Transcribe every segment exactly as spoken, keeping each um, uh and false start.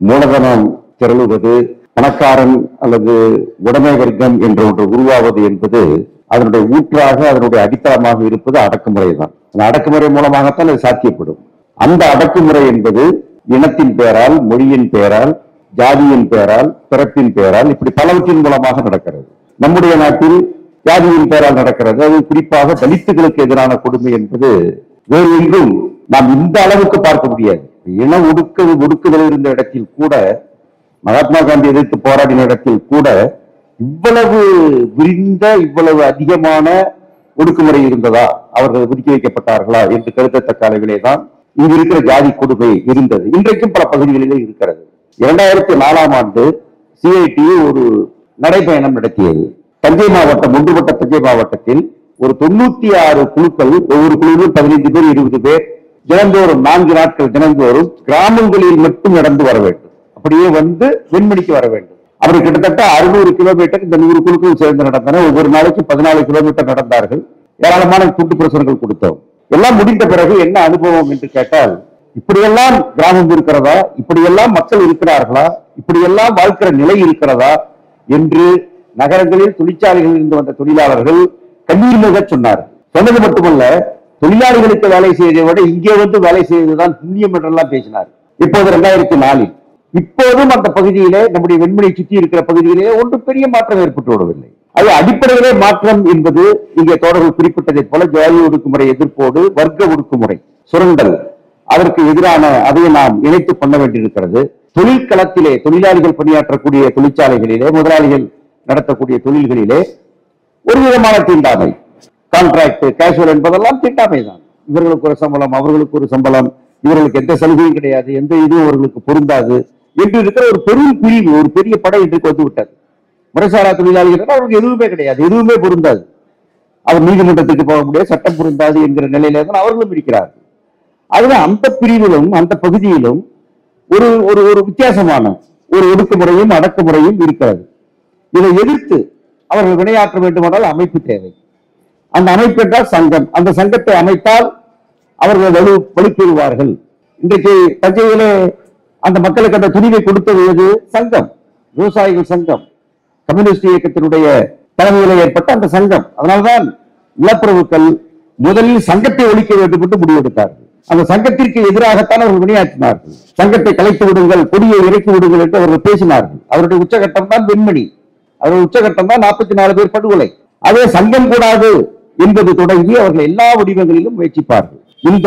மூலதனம் திரளுவது, பணக்காரன் அல்லது உடைமை வர்க்கம் என்ற ஒன்று உருவாவது என்பது அதனுடைய ஊற்றாக அதனுடைய அடித்தளமாக இருப்பது அடக்குமுறை தான். அந்த அடக்குமுறை மூலமாகத்தான் அது சாத்தியப்படும். அந்த அடக்குமுறை என்பது இனத்தின் பெயரால், மொழியின் பெயரால், ஜாதியின் பெயரால், பிறப்பின் பெயரால், இப்படி பலவற்றின் மூலமாக நடக்கிறது. நம்முடைய நாட்டில் ஜாதியின் பெயரால் நடக்கிறது. அது குறிப்பாக தலித்துகளுக்கு எதிரான கொடுமை என்பது வேறு எங்கும் நாம் இந்த அளவுக்கு பார்க்க முடியாது. இன ஒடுக்க ஒடுக்குதல் இருந்த இடத்தில் கூட, மகாத்மா காந்தி எதிர்த்து போராடின இடத்தில் கூட இவ்வளவு விரிந்த, இவ்வளவு அதிகமான ஒடுக்குமுறை இருந்ததா, அவர்கள் ஒதுக்கி வைக்கப்பட்டார்களா என்று கருத்தத்தக்க அளவிலே தான் இங்கு இருக்கிற ஜாதி கொடுமை இருந்தது. இன்றைக்கும் பல பகுதிகளிலே இருக்கிறது. இரண்டாயிரத்தி நாலாம் ஆண்டு சிஐடி ஒரு நடைபயணம் நடத்தியது. தஞ்சை மாவட்டம், ஒன்றுபட்ட தஞ்சை மாவட்டத்தில் ஒரு தொண்ணூத்தி ஆறு குழுக்கள், ஒவ்வொரு குழுவிலும் பதினைந்து பேர், இருபது பேர், தினந்தோறும் நான்கு நாட்கள் தினந்தோறும் கிராமங்களில் மட்டும் நடந்து வர வேண்டும். அப்படியே வந்து வெண்மணிக்கு வர வேண்டும். அவர் கிட்டத்தட்ட அறுநூறு கிலோமீட்டர் இந்த நூறு குழுக்கள் சேர்ந்து நடந்தன. ஒவ்வொரு நாளைக்கு பதினாலு கிலோமீட்டர் நடந்தார்கள். ஏராளமான துண்டு பிரசுரங்கள் கொடுத்தோம். எல்லாம் முடிந்த பிறகு என்ன அனுபவம் என்று கேட்டால், இப்படியெல்லாம் கிராமம் இருக்கிறதா, இப்படியெல்லாம் மக்கள் இருக்கிறார்களா, இப்படியெல்லாம் வாழ்க்கிற நிலை இருக்கிறதா என்று நகரங்களில் தொழிற்சாலைகளில் இருந்து வந்த தொழிலாளர்கள் கண்ணீர் முக சொன்னார். சொன்னது மட்டுமல்ல, தொழிலாளிகளுக்கு வேலை செய்வதை விட இங்கே வந்து வேலை செய்வதுதான் புண்ணியம் என்றெல்லாம் பேசினார். இப்போது இரண்டாயிரத்தி நாலில் இப்போதும் அந்த பகுதியிலே, நம்முடைய வெண்மணியை சுற்றி இருக்கிற பகுதியிலே ஒன்று பெரிய மாற்றம் ஏற்பட்டு விடவில்லை. அது அடிப்படையிலே மாற்றம் என்பது இங்கே தோழர்கள் குறிப்பிட்டதை போல ஜாதி ஒடுக்குமுறை எதிர்ப்போடு வர்க்க ஒடுக்குமுறை, சுரண்டல், அதற்கு எதிரான அதை நாம் இணைத்து பண்ண வேண்டியிருக்கிறது. தொழிற்களத்திலே தொழிலாளிகள் பணியாற்றக்கூடிய தொழிற்சாலைகளிலே, முதலாளிகள் நடத்தக்கூடிய தொழில்களிலே ஒரு விதமான தீண்டாமை, கான்ட்ராக்ட், கேஷுவல் என்பதெல்லாம் தீண்டாமை தான். இவர்களுக்கு ஒரு சம்பளம், அவர்களுக்கு ஒரு சம்பளம், இவர்களுக்கு எந்த சலுகையும் கிடையாது, எந்த இதுவும் அவர்களுக்கு பொருந்தாது என்று இருக்கிற ஒரு பெரும் பிரிவு, ஒரு பெரிய படை இன்றைக்கு வந்து விட்டது. முறைசாரா தொழிலாளிகள் அவருக்கு எதுவுமே கிடையாது, எதுவுமே பொருந்தாது. அவர் நீதிமன்றத்துக்கு போக முடியாது, சட்டம் பொருந்தாது என்கிற நிலையில தான் அவர்களும் இருக்கிறார்கள். அதுல அந்த பிரிவிலும் அந்த பகுதியிலும் ஒரு ஒரு ஒரு வித்தியாசமான ஒரு ஒடுக்குமுறையும் அடக்குமுறையும் இருக்கிறது. இதை எதிர்த்து அவர்கள் வினையாற்ற வேண்டுமானால் அமைப்பு தேவை. அந்த அமைப்பு என்றால் சங்கம். அந்த சங்கத்தை அமைத்தால் அவர்கள் வலு வலுப்பெறுவார்கள். இன்றைக்கு தஞ்சையிலே அந்த மக்களுக்கு அந்த துணிவை கொடுத்தது எது? சங்கம், விவசாயிகள் சங்கம், கம்யூனிஸ்ட் இயக்கத்தினுடைய தலைமையில ஏற்பட்ட அந்த சங்கம். அதனால்தான் நிலப்பிரபுக்கள் முதலில் சங்கத்தை ஒழிக்க வேண்டும் என்று முடிவெடுத்தார்கள். அந்த சங்கத்திற்கு எதிராகத்தான் அவர்கள் வினையாற்றினார்கள். சங்கத்தை கலைத்து விடுங்கள், கொடியை இறக்கி விடுங்கள் என்று அவர்கள் பேசினார்கள். அவருடைய உச்சகட்டம் தான் வெண்மணி, அவருடைய உச்சகட்டம் தான் நாற்பத்தி நாலு பேர் படுகொலை. அதே சங்கம் கூடாது என்பது தொடங்கி அவர்கள் எல்லா வடிவங்களிலும் முயற்சிப்பார்கள். இந்த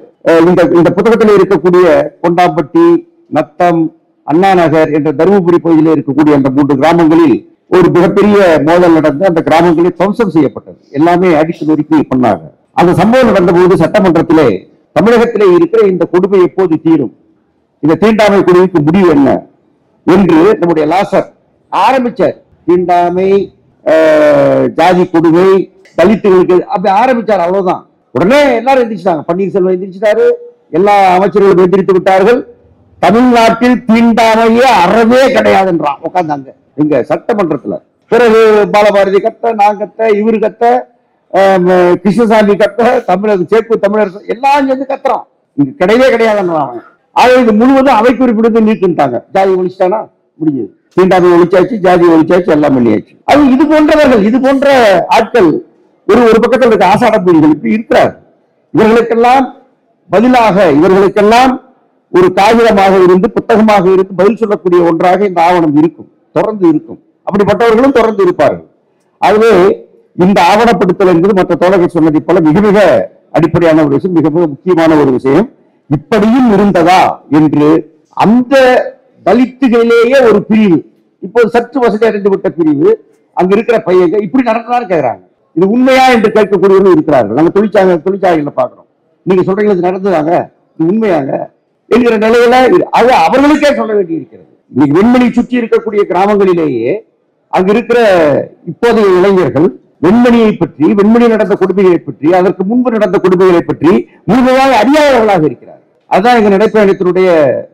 இந்த புத்தகத்தில் இருக்கக்கூடிய கொண்டாம்பட்டி, நத்தம், அண்ணா நகர் என்ற தருமபுரி பகுதியில் இருக்கக்கூடிய அந்த மூன்று கிராமங்களில் ஒரு மிகப்பெரிய மோதல் நடந்து அந்த கிராமங்களில் துவம்சம் செய்யப்பட்டது. எல்லாமே அடித்து நொறுக்கி பண்ணாங்க. அந்த சம்பவம் நடந்த போது சட்டமன்றத்திலே தமிழகத்திலே இருக்கிற இந்த கொடுமை எப்போது தீரும், இந்த தீண்டாமை கொடுமைக்கு முடிவு என்ன என்று நம்முடைய லாசர் ஆரம்பிச்சார். தீண்டாமை, ஜாதி கொடுமை, தலித்துகளுக்கு அப்படி ஆரம்பிச்சார். அவ்வளவுதான். உடனே எல்லாரும் எந்திரிச்சிட்டாங்க. பன்னீர்செல்வம் எந்திரிச்சிட்டாரு, எல்லா அமைச்சர்களும் எந்திரித்து விட்டார்கள். தமிழ்நாட்டில் தீண்டாமையே அறவே கிடையாதுன்றான் உட்கார்ந்தாங்க எங்க சட்டமன்றத்துல. பிறகு பாலபாரதி கத்த, நான் கத்த, இவரு கத்த, கிருஷ்ணசாமி கத்த, தமிழக சேக்கு தமிழர் எல்லாம் சேர்ந்து கத்துறான். இங்க கிடையவே கிடையாதுன்றான். ஆக இது முழுவதும் அவை குறிப்பிட்டு நீக்கிட்டாங்க. ஜாதி ஒழிச்சிட்டானா முடிஞ்சது. தீண்டாமை ஒழிச்சாச்சு, ஜாதி ஒழிச்சாச்சு, எல்லாம் பண்ணியாச்சு. அது இது போன்றவர்கள், இது போன்ற ஆட்கள் ஒரு ஒரு பக்கத்தில் இருக்க ஆசாட புலிகள் இப்படி இருக்கிறார். இவர்களுக்கெல்லாம் பதிலாக, இவர்களுக்கெல்லாம் ஒரு காகிதமாக இருந்து, புத்தகமாக இருந்து பதில் சொல்லக்கூடிய ஒன்றாக இந்த ஆவணம் இருக்கும், தொடர்ந்து இருக்கும். அப்படிப்பட்டவர்களும் தொடர்ந்து இருப்பார்கள். ஆகவே இந்த ஆவணப்படுத்தல் என்பது மற்ற தோழர்கள் சொன்னதை போல மிக மிக அடிப்படையான ஒரு விஷயம், மிக மிக முக்கியமான ஒரு விஷயம். இப்படியும் இருந்ததா என்று அந்த தலித்துகளிலேயே ஒரு பிரிவு, இப்போது சற்று வசதி அடைந்து விட்ட பிரிவு, அங்க இருக்கிற பையங்க இப்படி நடந்தாலும் கேட்கிறாங்க. இது உண்மையா என்று கேட்கக்கூடியவர்கள் இருக்கிறார்கள். நாங்க தொழிற்சாலை தொழிற்சாலைகளை பாக்குறோம். நீங்க சொல்றீங்க இது நடந்ததாங்க, இது உண்மையாங்க என்கிற நிலையில அது அவர்களுக்கே சொல்ல வேண்டி இருக்கிறது. இன்னைக்கு வெண்மணி சுற்றி இருக்கக்கூடிய கிராமங்களிலேயே அங்க இருக்கிற இப்போதைய இளைஞர்கள் வெண்மணியை பற்றி, வெண்மணி நடந்த கொடுமைகளை பற்றி, அதற்கு முன்பு நடந்த கொடுமைகளை பற்றி முழுமையாக அறியாதவர்களாக இருக்கிறார். அதுதான் எங்க நடைப்பயணத்தினுடைய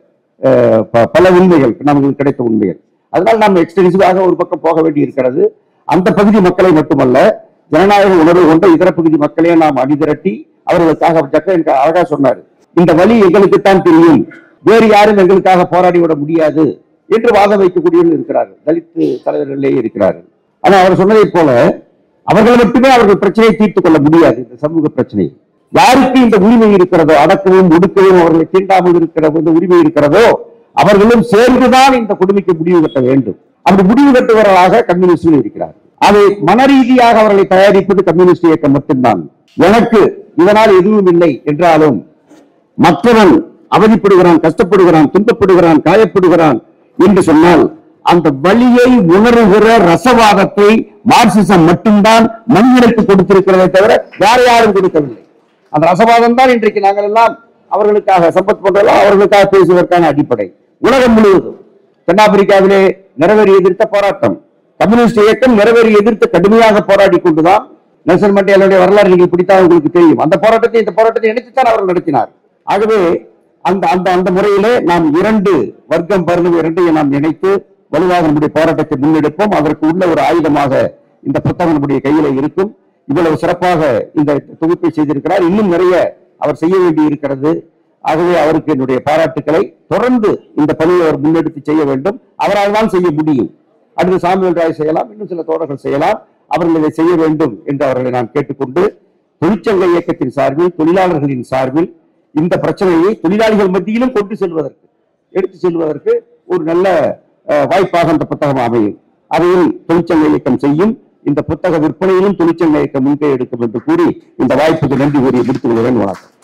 பல உண்மைகள், நமக்கு கிடைத்த உண்மைகள். அதனால் நாம் எக்ஸ்டென்சிவாக ஒரு பக்கம் போக வேண்டி இருக்கிறது. அந்த பகுதி மக்களை மட்டுமல்ல, ஜனநாயக உணர்வு கொண்ட இதர பகுதி மக்களையே நாம் அணிதிரட்டி அவர்களுக்காக ஜக்க அழகா சொன்னார். இந்த வழி எங்களுக்குத்தான் தெரியும், வேறு யாரும் எங்களுக்காக போராடி விட முடியாது என்று வாதம் வைக்கக்கூடியவர்கள் இருக்கிறார்கள். தலித் தலைவர்களே இருக்கிறார்கள். ஆனா அவர் சொன்னதை போல அவர்கள் மட்டுமே அவர்கள் பிரச்சனையை தீர்த்துக் கொள்ள முடியாது. இந்த சமூக பிரச்சனை யாருக்கு இந்த உரிமை இருக்கிறதோ, அடக்கவும் ஒடுக்கவும் அவர்களை தீண்டாமல் இருக்கிற இந்த உரிமை இருக்கிறதோ அவர்களும் சேர்ந்துதான் இந்த கொடுமைக்கு முடிவு கட்ட வேண்டும். அப்படி முடிவு கட்டுவர்களாக கம்யூனிஸ்டுகள் இருக்கிறார். அதை மன ரீதியாக அவர்களை தயாரிப்பது கம்யூனிஸ்ட் இயக்கம் மட்டும்தான். எனக்கு இதனால் எதுவும் இல்லை என்றாலும் மற்றவன் அவதிப்படுகிறான், கஷ்டப்படுகிறான், துன்பப்படுகிறான், காயப்படுகிறான் என்று சொன்னால் அந்த வலியை உணர்கிற ரசவாதத்தை மார்க்சிசம் மட்டும்தான் மனிதனுக்கு கொடுத்திருக்கிறதை தவிர வேற யாரும் கொடுக்கவில்லை. அந்த ரசவாதம் தான் இன்றைக்கு நாங்கள் எல்லாம் அவர்களுக்காக சம்பத் போன்றெல்லாம் அவர்களுக்காக பேசுவதற்கான அடிப்படை. உலகம் முழுவதும் தென்னாப்பிரிக்காவிலே நிறைவேறி எதிர்த்த போராட்டம், கம்யூனிஸ்ட் இயக்கம் நிறைவேறி எதிர்த்து கடுமையாக போராடி கொண்டுதான் நெல்சன் மண்டேலாவுடைய வரலாறு நீங்கள் பிடித்தால் உங்களுக்கு தெரியும். அந்த போராட்டத்தை இந்த போராட்டத்தை இணைத்துத்தான் அவர்கள் நடத்தினார். ஆகவே அந்த அந்த அந்த முறையிலே நாம் இரண்டு வர்க்கம் பருவம் இரண்டையும் நாம் இணைத்து வலுவாக நம்முடைய போராட்டத்தை முன்னெடுப்போம். அதற்கு உள்ள ஒரு ஆயுதமாக இந்த புத்தகம் நம்முடைய கையில இருக்கும். இவ்வளவு சிறப்பாக இந்த தொகுப்பை செய்திருக்கிறார். இன்னும் நிறைய அவர் செய்ய வேண்டி இருக்கிறது. ஆகவே அவருக்கு என்னுடைய பாராட்டுக்களை. தொடர்ந்து இந்த பணியை அவர் முன்னெடுத்து செய்ய வேண்டும். அவரால் தான் செய்ய முடியும். அடுத்து சாமுவேல் ராய் செய்யலாம், இன்னும் சில தோழர்கள் செய்யலாம். அவர்கள் இதை செய்ய வேண்டும் என்று அவர்களை நான் கேட்டுக்கொண்டு தொழிற்சங்க இயக்கத்தின் சார்பில், தொழிலாளர்களின் சார்பில் இந்த பிரச்சனையை தொழிலாளிகள் மத்தியிலும் கொண்டு செல்வதற்கு எடுத்து செல்வதற்கு ஒரு நல்ல வாய்ப்பாக அந்த புத்தகம் அமையும். அதையும் தொழிற்சங்க இயக்கம் செய்யும். இந்த புத்தக விற்பனையிலும் தொழிற்சங்க இயக்கம் முன்கை எடுக்கும் என்று கூறி இந்த வாய்ப்புக்கு நன்றி கூறி முடித்துக் கொள்கிறேன். வணக்கம்.